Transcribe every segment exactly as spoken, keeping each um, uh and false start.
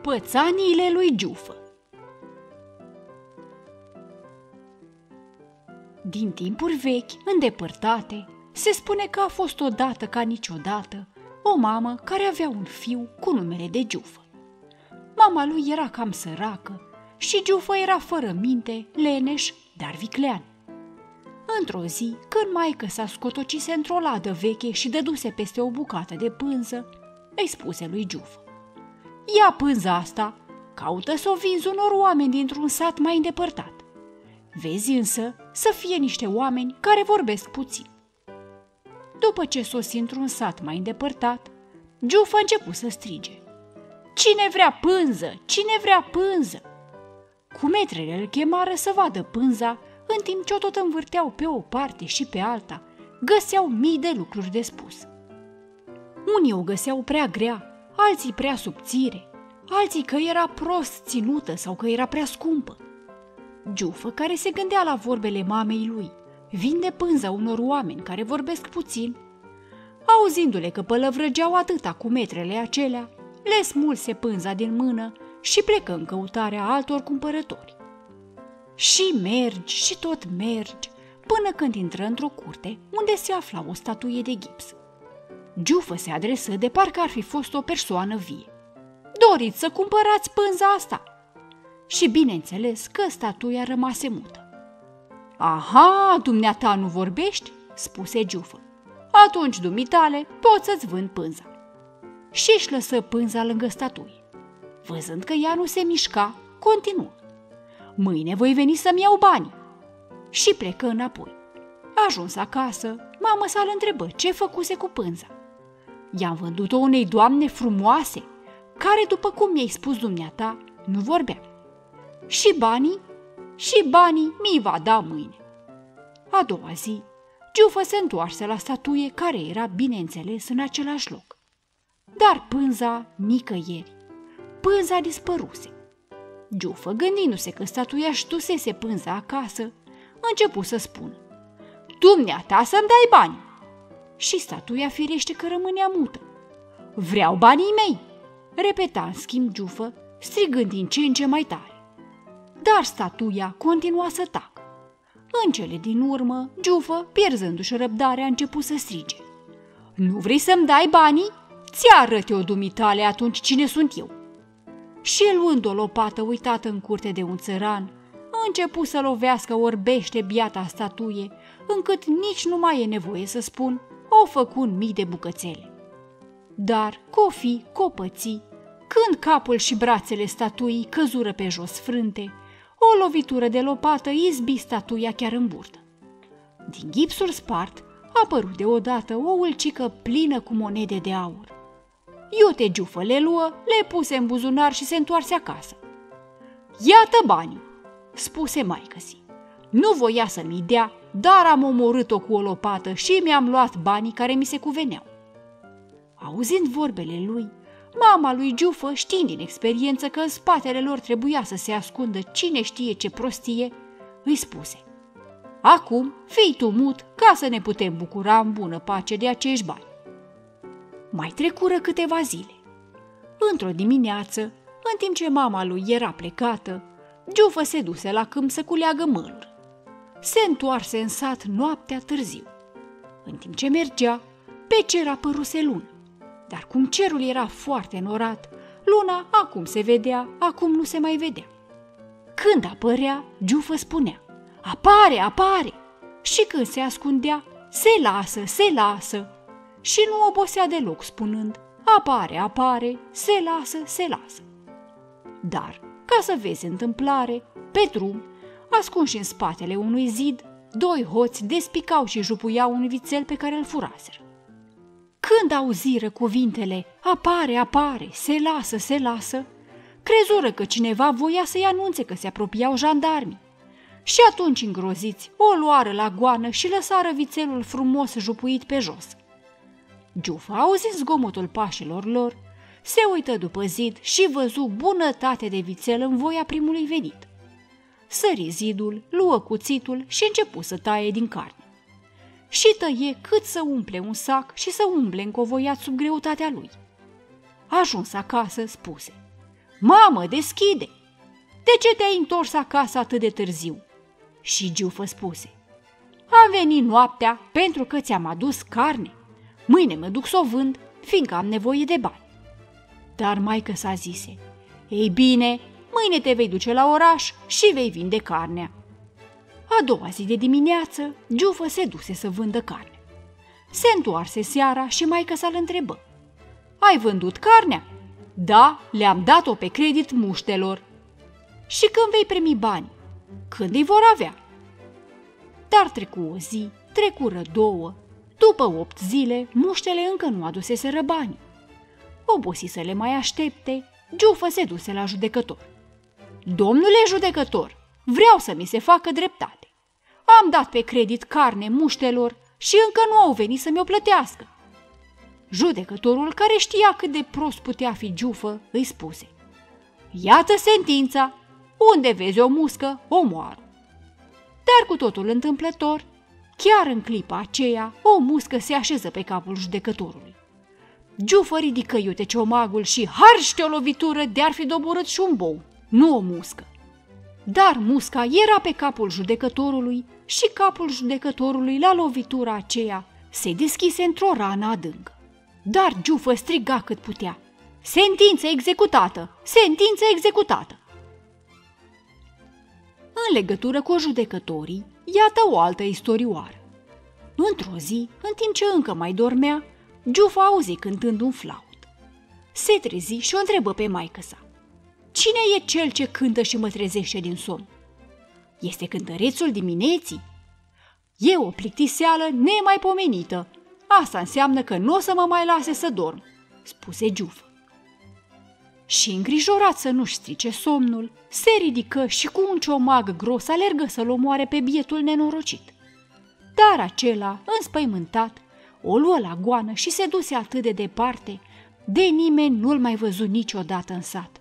Pățaniile lui Giufă. Din timpuri vechi, îndepărtate, se spune că a fost odată ca niciodată o mamă care avea un fiu cu numele de Giufă. Mama lui era cam săracă și Giufă era fără minte, leneș, dar viclean. Într-o zi, când maică sa scotocise într-o ladă veche și dăduse peste o bucată de pânză, îi spuse lui Giufă: „Ia pânza asta, caută să o vinzi unor oameni dintr-un sat mai îndepărtat. Vezi însă să fie niște oameni care vorbesc puțin.” După ce sosi într-un sat mai îndepărtat, Giufă începu să strige: „Cine vrea pânză? Cine vrea pânză?” Cumetrele îl chemară să vadă pânza, în timp ce o tot învârteau pe o parte și pe alta, găseau mii de lucruri de spus. Unii o găseau prea grea, alții prea subțire, alții că era prost ținută sau că era prea scumpă. Giufă, care se gândea la vorbele mamei lui, vinde pânza unor oameni care vorbesc puțin, auzindu-le că pălăvrăgeau atâta cu metrele acelea, le smulse pânza din mână și plecă în căutarea altor cumpărători. Și mergi și tot mergi, până când intră într-o curte unde se afla o statuie de gips. Giufă se adresă de parcă ar fi fost o persoană vie: „Doriți să cumpărați pânza asta?” Și bineînțeles că statuia rămase mută. „Aha, dumneata nu vorbești?” spuse Giufă. „Atunci, dumitale, pot să-ți vând pânza.” Și își lăsă pânza lângă statuie. Văzând că ea nu se mișca, continuă: „Mâine voi veni să-mi iau banii.” Și plecă înapoi. Ajuns acasă, mama sa îl întrebă ce făcuse cu pânza. „I-am vândut-o unei doamne frumoase, care, după cum mi-ai spus dumneata, nu vorbea. Și banii? Și banii mi-i va da mâine.” A doua zi, Giufă se întoarse la statuie, care era, bineînțeles, în același loc. Dar pânza nicăieri. Pânza dispăruse. Giufă, gândindu-se că statuia își dusese pânza acasă, începu să spună: „Dumneata să-mi dai bani.” Și statuia firește că rămânea mută. „Vreau banii mei!” repeta în schimb Giufă, strigând din ce în ce mai tare. Dar statuia continua să tacă. În cele din urmă, Giufă, pierzându-și răbdarea, a început să strige: „Nu vrei să-mi dai banii? Ți arăt eu, dumitale, atunci cine sunt eu.” Și luând o lopată uitată în curte de un țăran, a început să lovească orbește biata statuie, încât nici nu mai e nevoie să spun, o făcu în mii de bucățele. Dar cofii, copății, când capul și brațele statuii căzură pe jos frânte, o lovitură de lopată izbi statuia chiar în burtă. Din gipsul spart a apărut deodată o ulcică plină cu monede de aur. Iute Giufă le luă, le puse în buzunar și se întoarse acasă. „Iată banii!” spuse maică-si. „Nu voia să mi dea, dar am omorât-o cu o lopată și mi-am luat banii care mi se cuveneau.” Auzind vorbele lui, mama lui Giufă, știind din experiență că în spatele lor trebuia să se ascundă cine știe ce prostie, îi spuse: „Acum fii tu mut ca să ne putem bucura în bună pace de acești bani.” Mai trecură câteva zile. Într-o dimineață, în timp ce mama lui era plecată, Giufă se duse la câmp să culeagă măluri. Se întoarse în sat noaptea târziu. În timp ce mergea, pe cer apăruse lună. Dar cum cerul era foarte înorat, luna acum se vedea, acum nu se mai vedea. Când apărea, Giufă spunea: „Apare, apare!” Și când se ascundea, se lasă, se lasă. Și nu obosea deloc spunând: „Apare, apare, se lasă, se lasă.” Dar, ca să vezi întâmplare, pe drum, ascunși în spatele unui zid, doi hoți despicau și jupuiau un vițel pe care îl furaseră. Când auziră cuvintele „apare, apare, se lasă, se lasă”, crezură că cineva voia să-i anunțe că se apropiau jandarmii. Și atunci, îngroziți, o luară la goană și lăsară vițelul frumos jupuit pe jos. Giufă, auzind zgomotul pașilor lor, se uită după zid și văzu bunătate de vițel în voia primului venit. Sări zidul, luă cuțitul și începu să taie din carne. Și tăie cât să umple un sac și să umble încovoiat sub greutatea lui. Ajuns acasă, spuse: Mamă, deschide! De ce te-ai întors acasă atât de târziu?" Și Giufă spuse: Am venit noaptea pentru că ți-am adus carne. Mâine mă duc să o vând, fiindcă am nevoie de bani." Dar maică-sa zise: Ei bine, mâine te vei duce la oraș și vei vinde carnea. A doua zi de dimineață, Giufă se duse să vândă carne. Se întoarse seara și maică-sa îl întrebă: Ai vândut carnea?" Da, le-am dat-o pe credit muștelor." Și când vei primi bani? Când îi vor avea?" Dar trecu o zi, trecură două. După opt zile, muștele încă nu aduseseră bani. Obosi să le mai aștepte, Giufă se duse la judecător. Domnule judecător, vreau să mi se facă dreptate. Am dat pe credit carne muștelor și încă nu au venit să mi-o plătească." Judecătorul, care știa cât de prost putea fi Giufă, îi spuse: Iată sentința, unde vezi o muscă, omoară. Dar cu totul întâmplător, chiar în clipa aceea, o muscă se așeză pe capul judecătorului. Giufă ridică iute ciomagul și harște o lovitură de-ar fi doborât și un bou, nu o muscă. Dar musca era pe capul judecătorului și capul judecătorului la lovitura aceea se deschise într-o rană adâncă. Dar Giufă striga cât putea: Sentință executată! Sentință executată! În legătură cu judecătorii, iată o altă istorioară. Într-o zi, în timp ce încă mai dormea, Giufă auzi cântând un flaut. Se trezi și o întrebă pe maică-sa: Cine e cel ce cântă și mă trezește din somn? Este cântărețul dimineții? E o plictiseală nemaipomenită. Asta înseamnă că nu o să mă mai lase să dorm, spuse Giufă. Și îngrijorat să nu-și strice somnul, se ridică și cu un ciomag gros alergă să-l omoare pe bietul nenorocit. Dar acela, înspăimântat, o luă la goană și se duse atât de departe, de nimeni nu-l mai văzut niciodată în sat.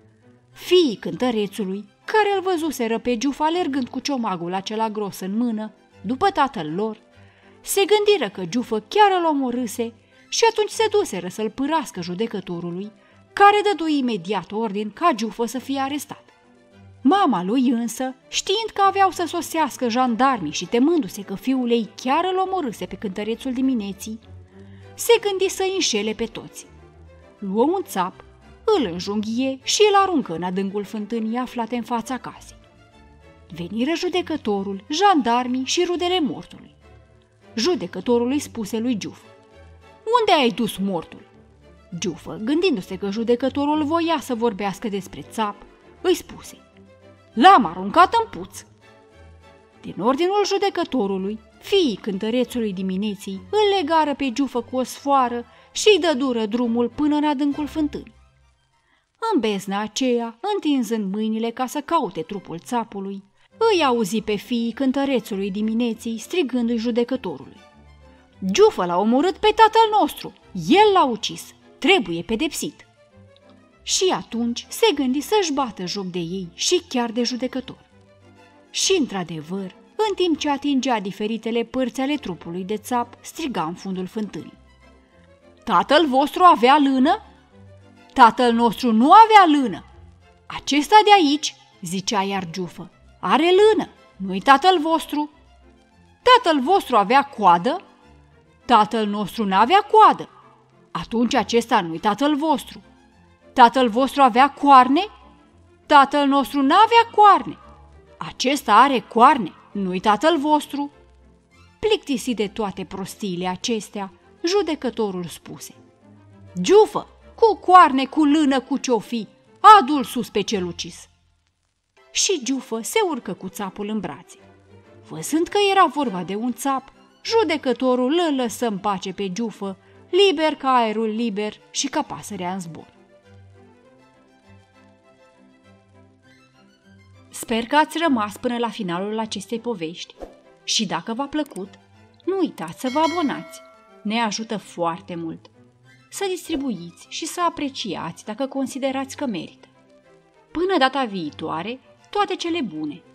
Fiii cântărețului, care îl văzuseră pe Giufă alergând cu ciomagul acela gros în mână, după tatăl lor, se gândiră că Giufă chiar îl omorâse și atunci se duseră să-l pârască judecătorului, care dădu imediat ordin ca Giufă să fie arestat. Mama lui însă, știind că aveau să sosească jandarmii și temându-se că fiul ei chiar îl omorâse pe cântărețul dimineții, se gândi să înșele pe toți. Luă un țap, îl înjunghie și îl aruncă în adâncul fântânii aflate în fața casei. Veniră judecătorul, jandarmii și rudele mortului. Judecătorul îi spuse lui Giufă: Unde ai dus mortul? Giufă, gândindu-se că judecătorul voia să vorbească despre țap, îi spuse: L-am aruncat în puț. Din ordinul judecătorului, fiii cântărețului dimineții îl legară pe Giufă cu o sfoară și îi dădură drumul până în adâncul fântânii. În bezna aceea, întinzând mâinile ca să caute trupul țapului, îi auzi pe fiii cântărețului dimineții strigându-i judecătorului: Giufă l-a omorât pe tatăl nostru, el l-a ucis, trebuie pedepsit. Și atunci se gândi să-și bată joc de ei și chiar de judecător. Și într-adevăr, în timp ce atingea diferitele părți ale trupului de țap, striga în fundul fântânii: Tatăl vostru avea lână? Tatăl nostru nu avea lână. Acesta de aici, zicea iar Giufă, are lână, nu-i tatăl vostru. Tatăl vostru avea coadă? Tatăl nostru n-avea coadă. Atunci acesta nu-i tatăl vostru. Tatăl vostru avea coarne? Tatăl nostru n-avea coarne. Acesta are coarne, nu-i tatăl vostru. Plictisit de toate prostiile acestea, judecătorul spuse: Giufă, cu coarne, cu lână, cu ce-o fi, adu-l sus pe cel ucis. Și Giufă se urcă cu țapul în brațe. Văzând că era vorba de un țap, judecătorul îl lăsă în pace pe Giufă, liber ca aerul liber și ca pasărea în zbor. Sper că ați rămas până la finalul acestei povești și dacă v-a plăcut, nu uitați să vă abonați. Ne ajută foarte mult. Să distribuiți și să apreciați dacă considerați că merită. Până data viitoare, toate cele bune!